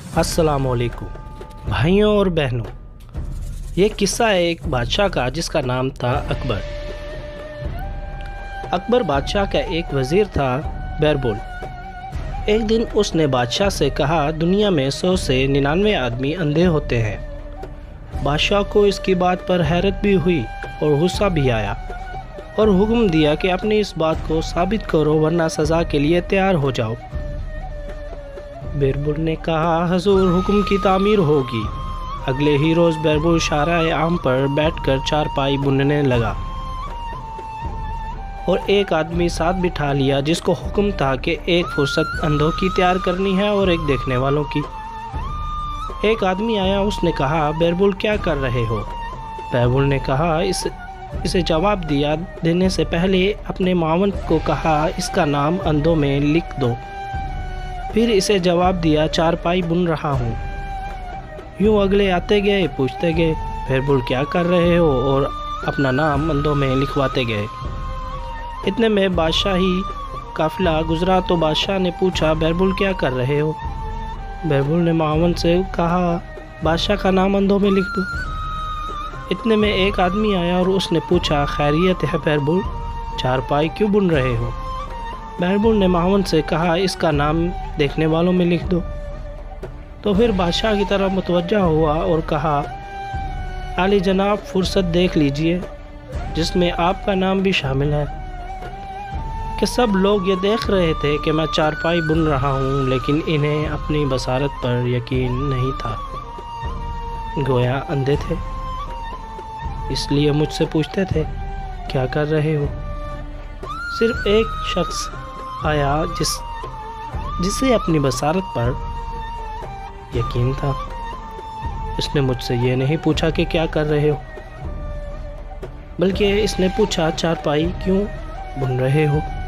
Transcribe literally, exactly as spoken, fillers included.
अस्सलाम वालेकुम भाइयों और बहनों, ये किस्सा है एक बादशाह का जिसका नाम था अकबर। अकबर बादशाह का एक वज़ीर था बैरबुल। एक दिन उसने बादशाह से कहा, दुनिया में सौ से निन्यानवे आदमी अंधे होते हैं। बादशाह को इसकी बात पर हैरत भी हुई और गुस्सा भी आया और हुक्म दिया कि अपनी इस बात को साबित करो वरना सज़ा के लिए तैयार हो जाओ। बैरबुल ने कहा, हजूर हुक्म की तामीर होगी। अगले ही रोज़ बैरबुल शाहराए आम पर बैठकर चारपाई बुनने लगा और एक आदमी साथ बिठा लिया जिसको हुक्म था कि एक फुर्सत अंधों की तैयार करनी है और एक देखने वालों की। एक आदमी आया, उसने कहा, बैरबुल क्या कर रहे हो? बैरबुल ने कहा, इस इसे जवाब दिया देने से पहले अपने मावन को कहा, इसका नाम अंधों में लिख दो। फिर इसे जवाब दिया, चारपाई बुन रहा हूँ। यूँ अगले आते गए, पूछते गए, बैरबुल क्या कर रहे हो, और अपना नाम अंधों में लिखवाते गए। इतने में बादशाही काफिला गुजरा तो बादशाह ने पूछा, बैरबुल क्या कर रहे हो? बैरबुल ने मावन से कहा, बादशाह का नाम अंधों में लिख दो। इतने में एक आदमी आया और उसने पूछा, खैरियत है बैरबुल, चारपाई क्यों बुन रहे हो? बैरबुल ने मावन से कहा, इसका नाम देखने वालों में लिख दो। तो फिर बादशाह की तरफ मुतवज्जा हुआ और कहा, आली जनाब फुर्सत देख लीजिए जिसमें आपका नाम भी शामिल है। कि सब लोग ये देख रहे थे कि मैं चारपाई बुन रहा हूँ, लेकिन इन्हें अपनी बसारत पर यकीन नहीं था। गोया अंधे थे, इसलिए मुझसे पूछते थे, क्या कर रहे हो? सिर्फ एक शख्स आया जिस जिसे अपनी बसारत पर यकीन था। इसने मुझसे ये नहीं पूछा कि क्या कर रहे हो, बल्कि इसने पूछा, चारपाई क्यों बुन रहे हो?